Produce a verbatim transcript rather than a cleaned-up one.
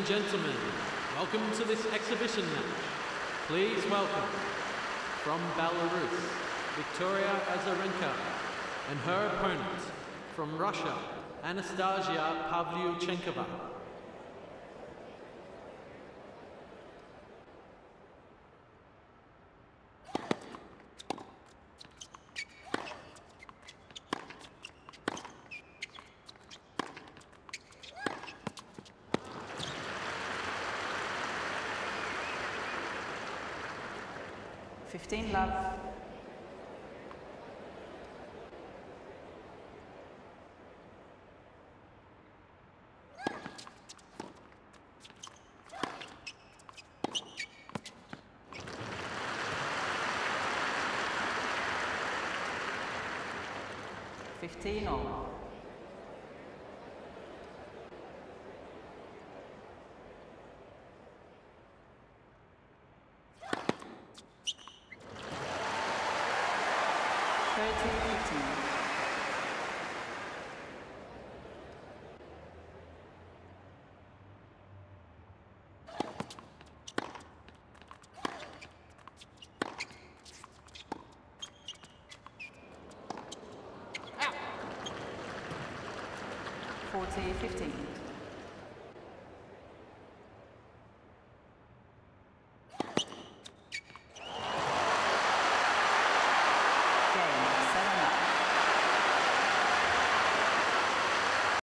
and gentlemen, welcome to this exhibition match. Please welcome, from Belarus, Victoria Azarenka, and her opponent, from Russia, Anastasia Pavlyuchenkova. fifteen love. fifteen all. thirteen fifteen. forty fifteen.